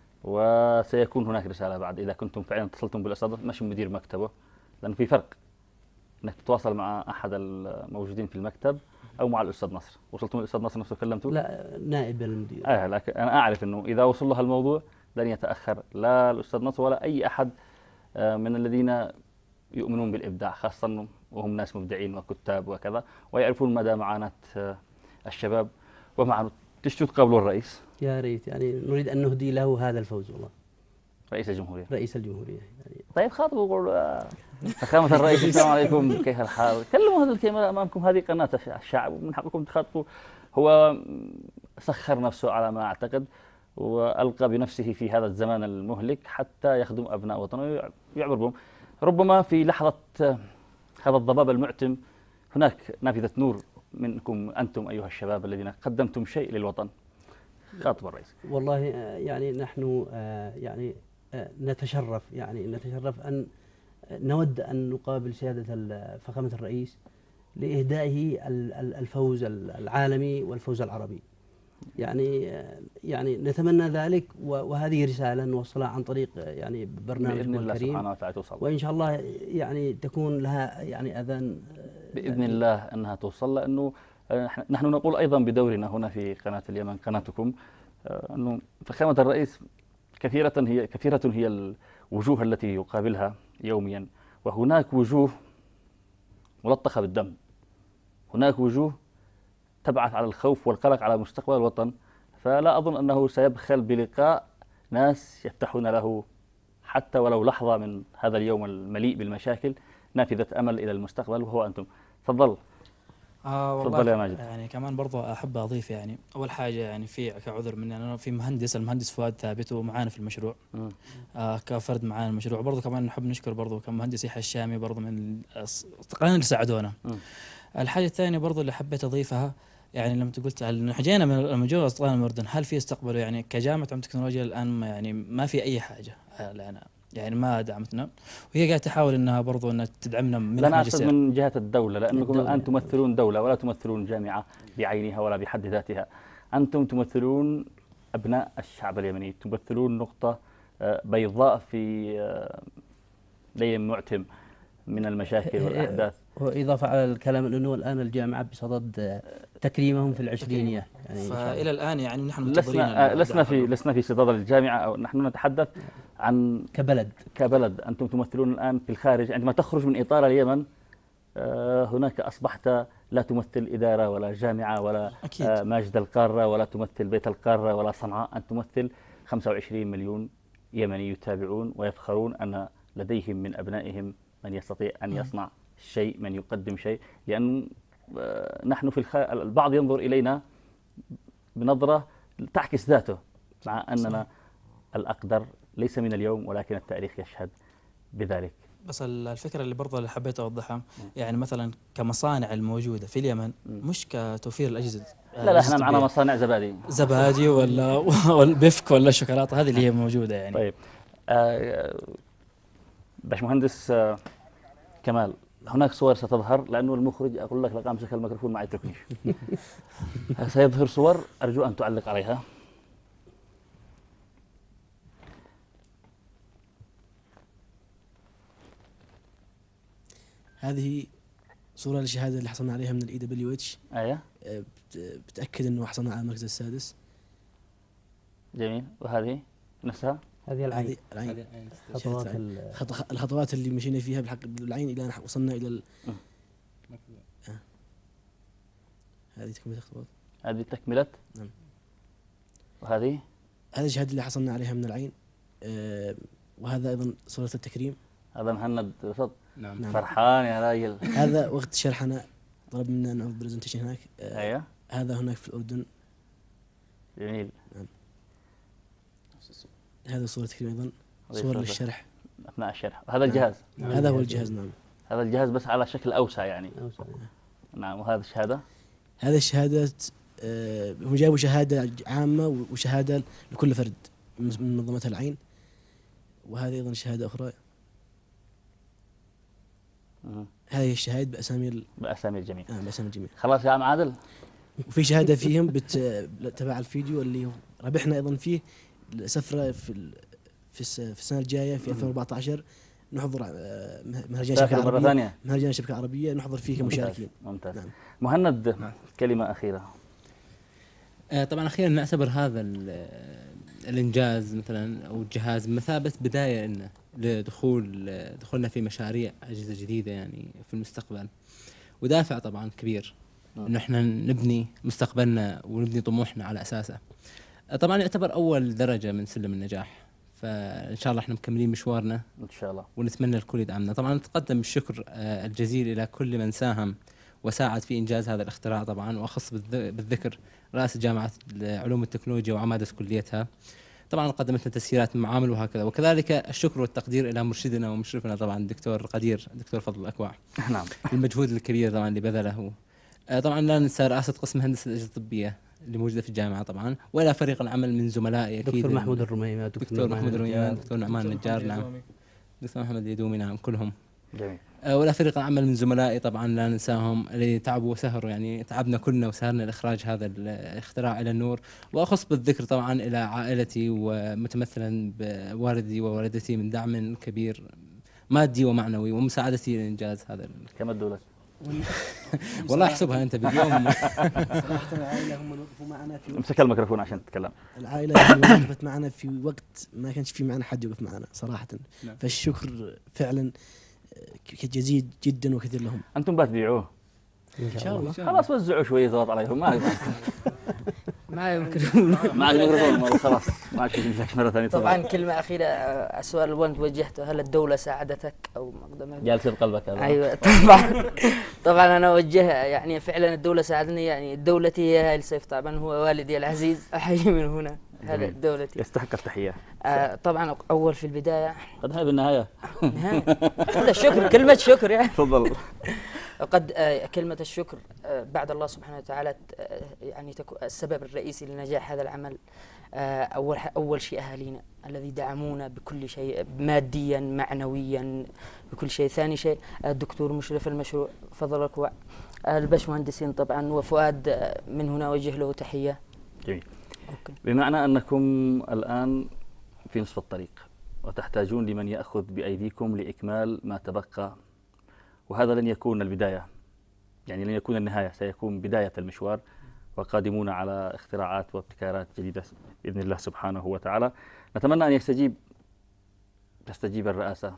وسيكون هناك رسالة بعد إذا كنتم فعلا اتصلتم بالأستاذ مش مدير مكتبه، لأن في فرق أنك تتواصل مع أحد الموجودين في المكتب أو مع الأستاذ نصر. وصلتم للأستاذ نصر نفسه كلمته؟ لا نائب المدير. آه لكن أنا أعرف أنه إذا وصل له الموضوع لن يتأخر لا الأستاذ نصر ولا أي أحد من الذين يؤمنون بالإبداع، خاصة وهم ناس مبدعين وكتاب وكذا ويعرفون مدى معاناة الشباب ومعاناة. تشتوا تقابلوا الرئيس؟ يا ريت، يعني نريد أن نهدي له هذا الفوز والله. رئيس الجمهورية. رئيس الجمهورية يعني. طيب خاطبوا وقولوا فخامة الرئيس السلام عليكم كيف الحال؟ كلموا هذا الكاميرا أمامكم، هذه قناة الشعب من حقكم تخاطبوا. هو سخر نفسه على ما أعتقد وألقى بنفسه في هذا الزمان المهلك حتى يخدم أبناء وطنه ويعبر بهم. ربما في لحظة هذا الضباب المعتم هناك نافذة نور منكم أنتم أيها الشباب الذين قدمتم شيء للوطن. خاطب الرئيس. والله يعني نحن يعني نتشرف يعني نتشرف أن نود أن نقابل سيادة فخامة الرئيس لإهدائه الفوز العالمي والفوز العربي. يعني يعني نتمنى ذلك، وهذه رسالة نوصلها عن طريق يعني برنامجكم الكريم، وإن شاء الله يعني تكون لها يعني أذان بإذن يعني الله أنها توصل. لأنه نحن نقول أيضا بدورنا هنا في قناة اليمن قناتكم أنه فخامة الرئيس كثيرة هي كثيرة هي الوجوه التي يقابلها يوميا، وهناك وجوه ملطخة بالدم، هناك وجوه تبعث على الخوف والقلق على مستقبل الوطن. فلا أظن أنه سيبخل بلقاء ناس يفتحون له حتى ولو لحظة من هذا اليوم المليء بالمشاكل نافذة أمل إلى المستقبل، وهو أنتم. تفضل. آه تفضل يا ماجد. يعني كمان برضه أحب أضيف يعني أول حاجة يعني في كعذر مني أنا في مهندس المهندس فؤاد ثابت ومعانا في المشروع آه كفرد معانا المشروع. برضه كمان نحب نشكر برضه كمهندس يحيى الشامي برضه من التقنيين اللي ساعدونا. م. الحاجة الثانية برضه اللي حبيت أضيفها يعني لما قلت على حجينا من المجور أصدقائنا من الأردن هل في استقبلوا يعني كجامعة علوم تكنولوجيا الآن يعني ما في أي حاجة الآن يعني ما دعمتنا، وهي قاعدة تحاول أنها برضو أنها تدعمنا من لا أنا أقصد من جهة الدولة، لأنكم الآن تمثلون دولة ولا تمثلون جامعة بعينها ولا بحد ذاتها. أنتم تمثلون أبناء الشعب اليمني، تمثلون نقطة بيضاء في ليم معتم من المشاكل والأحداث. وإضافة على الكلام أنه الآن الجامعة بصدد تكريمهم في العشرينية يعني فإلى الآن يعني نحن لسنا لسنا في لسنا في صدد الجامعة، أو نحن نتحدث عن كبلد كبلد. أنتم تمثلون الآن في الخارج، عندما تخرج من إطار اليمن هناك أصبحت لا تمثل إدارة ولا جامعة ولا أكيد. ماجد القارة ولا تمثل بيت القارة ولا صنعاء، أنت تمثل خمسة وعشرين مليون يمني يتابعون ويفخرون أن لديهم من أبنائهم من يستطيع أن يصنع شيء، من يقدم شيء. لأن نحن في الخ... البعض ينظر إلينا بنظرة تعكس ذاته، مع أننا الأقدر ليس من اليوم ولكن التاريخ يشهد بذلك. بس الفكرة اللي برضه اللي حبيت أوضحها يعني مثلا كمصانع الموجودة في اليمن مش كتوفير الأجهزة. لا لا احنا معنا مصانع زبادي زبادي ولا والبفك ولا الشوكولاتة، هذه اللي هي موجودة يعني. طيب آه باشمهندس آه كمال، هناك صور ستظهر لأنه المخرج أقول لك لقى أمسك الميكروفون ما يتركنيش. سيظهر صور أرجو أن تعلق عليها. هذه صورة للشهادة اللي حصلنا عليها من الاي دبليو اتش. ايوه بتأكد انه حصلنا على المركز السادس. جميل. وهذه نفسها؟ هذه العين. هذه العين. خطوات خط- الخطوات اللي مشينا فيها بالحق بالعين الى ان وصلنا الى ال... آه. هذه تكملة الخطوات. هذه تكملة. نعم. وهذه؟ هذه الشهادة اللي حصلنا عليها من العين. آه وهذا ايضا صورة التكريم. هذا مهند رفض. نعم. نعم. فرحان يا راجل. هذا وقت شرحنا طلب منا نعرض برزنتيشن هناك. آه ايوه. هذا هناك في الأردن. جميل. نعم. هذا صورة تكريم أيضا. هذه صور صورة للشرح. أثناء الشرح. وهذا الجهاز. نعم. هذا هو الجهاز. نعم. هذا الجهاز بس على شكل أوسع يعني. أوسع. نعم. وهذا الشهادة؟ هذا الشهادة آه هم جابوا شهادة عامة وشهادة لكل فرد من منظمة العين. وهذه أيضا شهادة أخرى. مه. هذه الشهادة بأسامي ال... بأسامي الجميع. آه بأسامي الجميع. خلاص يا عم عادل. وفي شهادة فيهم بت... تبع الفيديو اللي ربحنا أيضا فيه سفرة في ال... في, الس... في السنة الجاية في ألفين وأربعة عشر نحضر آه مهرجان شبكة مرة عربية. ثانية. مهرجان شبكة عربية نحضر فيه كمشاركين. ممتاز. نعم. مهند نعم. كلمة أخيرة. آه، طبعا اخيرا نعتبر هذا الانجاز مثلا او الجهاز بمثابه بدايه لنا لدخول دخولنا في مشاريع اجهزه جديده يعني في المستقبل، ودافع طبعا كبير انه احنا نبني مستقبلنا ونبني طموحنا على اساسه. طبعا يعتبر اول درجه من سلم النجاح، فان شاء الله احنا مكملين مشوارنا إن شاء الله. ونتمنى الكل يدعمنا. طبعا نتقدم بالشكر الجزيل الى كل من ساهم وساعد في انجاز هذا الاختراع طبعا، واخص بالذكر رئاسة جامعة علوم التكنولوجيا وعمادة كليتها. طبعا قدمت لنا تسهيلات من معامل وهكذا، وكذلك الشكر والتقدير الى مرشدنا ومشرفنا طبعا الدكتور قدير الدكتور فضل الاكواع. نعم. المجهود الكبير طبعا اللي بذله. طبعا لا ننسى رئاسة قسم هندسة الأجهزة الطبية اللي موجودة في الجامعة طبعا، والى فريق العمل من زملائي اكيد دكتور محمود الرميمة، دكتور محمود الرميمة، دكتور نعمان النجار، نعم دكتور محمد اليدومي، نعم كلهم. جميل. ولا فريق العمل من زملائي طبعا لا ننساهم اللي تعبوا وسهروا، يعني تعبنا كلنا وسهرنا لاخراج هذا الاختراع الى النور. واخص بالذكر طبعا الى عائلتي ومتمثلا بوالدي ووالدتي من دعم كبير مادي ومعنوي ومساعدتي لانجاز هذا. كم ادوا لك؟ والله احسبها انت باليوم. صراحة العائلة هم وقفوا معنا في امسك الميكروفون عشان تتكلم. العائلة هم وقفت معنا في وقت ما كانش في معنا حد يوقف معنا صراحة. نعم. فالشكر فعلا جزيل جدا وكثير لهم. انتم بتبيعوه إن شاء الله. خلاص وزعوا شويه زلط عليهم. ما معي ميكروفون. معك ميكروفون والله خلاص ما عاد تمسك مره ثانيه. طبعا كلمة أخيرة، آه، السؤال اللي وين توجهته، هل الدولة ساعدتك أو مقدمة؟ جالس بقلبك هذا. أيوة طبعا. طبعا أنا أوجهها يعني فعلا الدولة ساعدني، يعني دولتي هي هاي السيف، طبعا هو والدي العزيز أحيي من هنا. هذا دولتي يستحق التحيه. آه طبعا أول في البداية قد هاي بالنهايه. هذا الشكر كلمة شكر يعني. تفضل. وقد آه كلمة الشكر آه بعد الله سبحانه وتعالى آه يعني السبب الرئيسي لنجاح هذا العمل. آه أول أول شيء أهالينا الذي دعمونا بكل شيء ماديا معنويا بكل شيء. ثاني شيء الدكتور مشرف المشروع فضل الأكواع، آه البشمهندسين طبعا، وفؤاد آه من هنا أوجه له تحية. جميل. أوكي. بمعنى أنكم الآن في نصف الطريق وتحتاجون لمن يأخذ بأيديكم لإكمال ما تبقى، وهذا لن يكون البداية، يعني لن يكون النهاية، سيكون بداية المشوار، وقادمون على اختراعات وابتكارات جديدة بإذن الله سبحانه وتعالى. نتمنى أن يستجيب تستجيب الرئاسة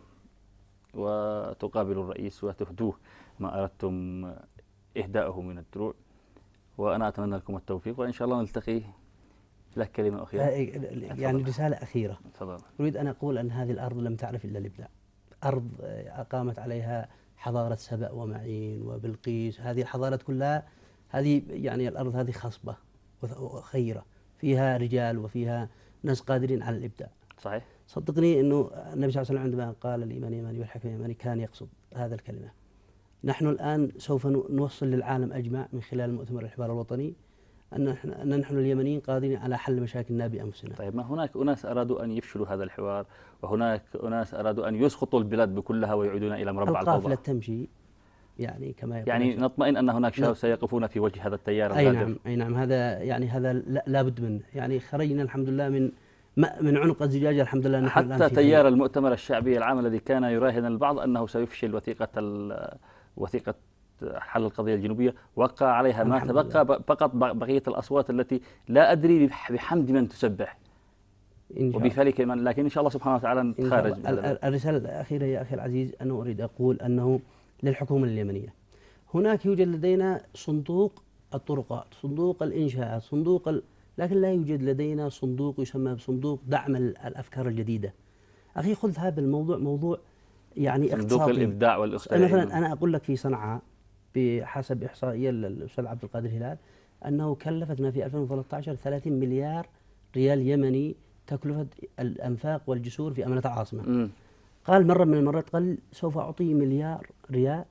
وتقابل الرئيس وتهدوه ما أردتم إهداءه من الدروع، وأنا أتمنى لكم التوفيق، وإن شاء الله نلتقي. لك كلمة أخيرة؟ يعني رسالة أخيرة. تفضل. أريد أن أقول أن هذه الأرض لم تعرف إلا الإبداع. أرض أقامت عليها حضارة سبأ ومعين وبلقيس، هذه الحضارات كلها، هذه يعني الأرض هذه خصبة وخيرة، فيها رجال وفيها ناس قادرين على الإبداع. صحيح. صدقني أنه النبي صلى الله عليه وسلم عندما قال الإيمان يماني والحكم يماني كان يقصد هذا الكلمة. نحن الآن سوف نوصل للعالم أجمع من خلال مؤتمر الحوار الوطني أن نحن, أن نحن اليمنيين قادرين على حل مشاكلنا بأنفسنا. طيب، ما هناك أناس أرادوا أن يفشلوا هذا الحوار، وهناك أناس أرادوا أن يسقطوا البلاد بكلها ويعودون إلى مربع الفوضى. القافلة تمشي يعني كما يقول، يعني نطمئن أن هناك شباب سيقفون في وجه هذا التيار أي الغادر. نعم أي نعم هذا يعني هذا لا بد منه. يعني خرجنا الحمد لله من من عنق الزجاجة الحمد لله. حتى تيار المؤتمر الشعبي العام الذي كان يراهن البعض أنه سيفشل وثيقة وثيقة حل القضية الجنوبية وقع عليها ما تبقى فقط بقية الأصوات التي لا أدري بحمد من تسبح وبفلك من، لكن إن شاء الله سبحانه وتعالى خارج. الرسالة الأخيرة يا أخي العزيز، أنا أريد أقول أنه للحكومة اليمنية هناك يوجد لدينا صندوق الطرقات، صندوق الإنشاءات، صندوق ال... لكن لا يوجد لدينا صندوق يسمى بصندوق دعم الأفكار الجديدة. أخي خذ هذا الموضوع موضوع يعني صندوق اقتصادي. الإبداع والاختراع. مثلا أنا أقول لك في صنعاء بحسب إحصائية الأستاذ عبد القادر هلال أنه كلفتنا في ألفين وثلاثة عشر ثلاثين مليار ريال يمني تكلفة الأنفاق والجسور في أمانة العاصمة. م. قال مرة من المرات قال سوف أعطي مليار ريال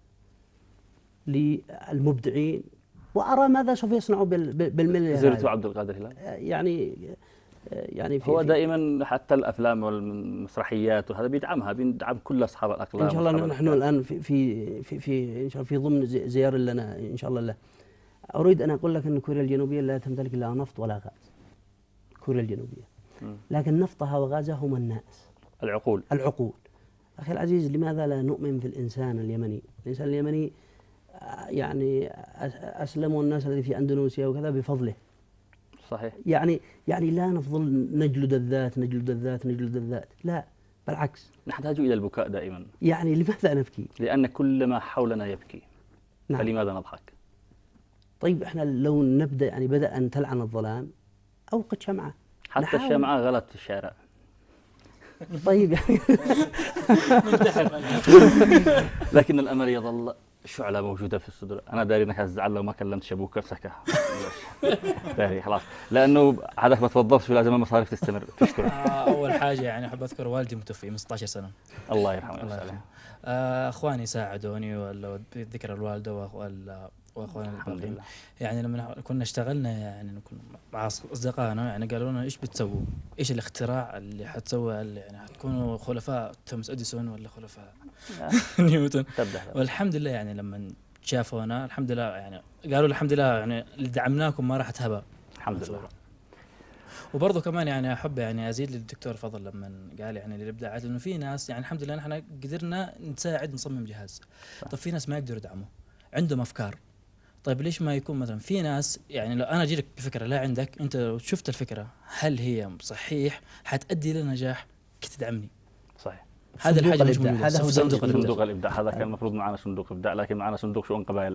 للمبدعين وأرى ماذا سوف يصنعوا بالمليار. زرت عبد القادر هلال؟ يعني يعني في هو في دائما حتى الافلام والمسرحيات وهذا بيدعمها، بيدعم كل اصحاب الاقلام. ان شاء الله نحن الان في في في, في ان شاء الله في ضمن زياره لنا ان شاء الله له. اريد ان اقول لك ان كوريا الجنوبيه لا تمتلك لا نفط ولا غاز. كوريا الجنوبيه. م. لكن نفطها وغازها هم الناس. العقول. العقول. اخي العزيز، لماذا لا نؤمن في الانسان اليمني؟ الانسان اليمني يعني اسلموا الناس الذي في اندونيسيا وكذا بفضله. صحيح. يعني يعني لا نفضل نجلد الذات نجلد الذات نجلد الذات، لا بالعكس. نحتاج إلى البكاء دائما. يعني لماذا نبكي؟ لأن كل ما حولنا يبكي. نعم. فلماذا نضحك؟ طيب احنا لو نبدأ يعني بدأ أن تلعن الظلام أوقد شمعة. حتى الشمعة غلط في الشارع. طيب يعني لكن الأمل يظل شعلة موجودة في الصدر. أنا داري إنك هتزعل لو ما كلمت شبوكة سكة. داري خلاص، لأنه عادك ما توظفش ولازم المصاريف تستمر. تشكر. أول حاجة يعني أحب أذكر والدي متوفي من ستة عشر سنة. الله يرحمه. الله يرحمه. آه أخواني ساعدوني ولا ذكر الوالدة ولا واخواننا الباقيين. يعني لما كنا اشتغلنا يعني كنا مع اصدقائنا يعني قالوا لنا ايش بتسووا؟ ايش الاختراع اللي حتسوي يعني حتكونوا خلفاء توماس اديسون ولا خلفاء نيوتن؟ والحمد لله يعني لما شافونا الحمد لله يعني قالوا الحمد لله يعني اللي دعمناكم ما راح تهبى. الحمد لله. وبرضه كمان يعني احب يعني ازيد للدكتور فضل لما قال يعني الابداعات، لانه في ناس يعني الحمد لله نحن قدرنا نساعد نصمم جهاز. طب في ناس ما يقدروا يدعموا، عندهم افكار. طيب ليش ما يكون مثلا في ناس يعني لو انا اجي لك بفكره لا عندك، انت لو شفت الفكره هل هي صحيح حتؤدي لنجاح تدعمني. صحيح. هذا الحاجه مش موجوده. هذا هو صندوق الابداع. صندوق الابداع هذا كان المفروض معنا صندوق ابداع، لكن معنا صندوق شؤون قبائل.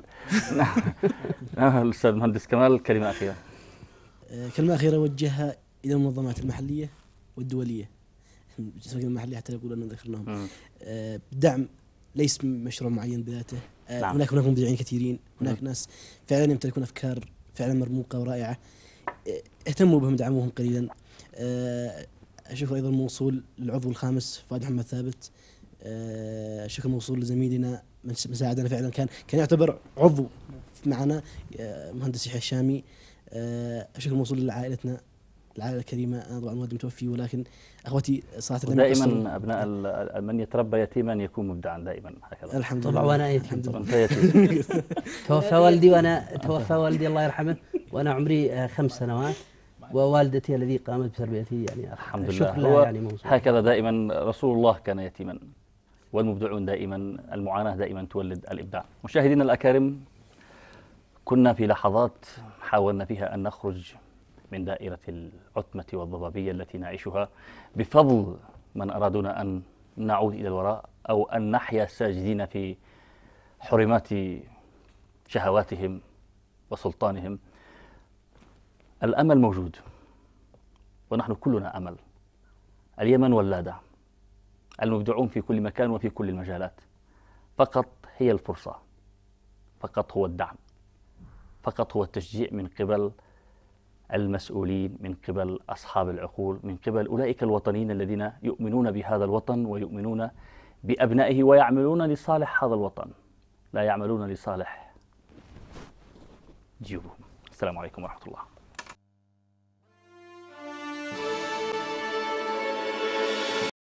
الاستاذ مهندس كمال، كلمه اخيره. كلمه اخيره اوجهها الى المنظمات المحليه والدوليه. المحليه حتى يقولوا ان ذكرناهم. دعم ليس مشروع معين بذاته. نعم. هناك هناك مبدعين كثيرين، هناك مم. ناس فعلا يمتلكون افكار فعلا مرموقه ورائعه، اهتموا بهم دعموهم قليلا. الشكر ايضا موصول للعضو الخامس فؤاد محمد ثابت، الشكر موصول لزميلنا من ساعدنا فعلا، كان كان يعتبر عضو معنا مهندس يحيى الشامي. الشكر موصول لعائلتنا، العائله الكريمه. انا طبعا والدي متوفي، ولكن اخوتي صراحه دائما ابناء من يتربى يتيما يكون مبدعا دائما هكذا. الحمد لله. وانا يتيم توفى والدي وانا توفى والدي الله يرحمه وانا عمري خمس سنوات، ووالدتي الذي قامت بتربيتي يعني الحمد لله. هو يعني هكذا دائما رسول الله كان يتيما، والمبدعون دائما المعاناه دائما تولد الابداع. مشاهدينا الاكارم، كنا في لحظات حاولنا فيها ان نخرج من دائرة العتمة والضبابية التي نعيشها بفضل من أرادونا أن نعود إلى الوراء أو أن نحيا ساجدين في حرمات شهواتهم وسلطانهم. الأمل موجود ونحن كلنا أمل. اليمن ولادة، المبدعون في كل مكان وفي كل المجالات. فقط هي الفرصة، فقط هو الدعم، فقط هو التشجيع من قبل المسؤولين، من قبل أصحاب العقول، من قبل أولئك الوطنيين الذين يؤمنون بهذا الوطن ويؤمنون بأبنائه ويعملون لصالح هذا الوطن، لا يعملون لصالح جيوبهم. السلام عليكم ورحمة الله.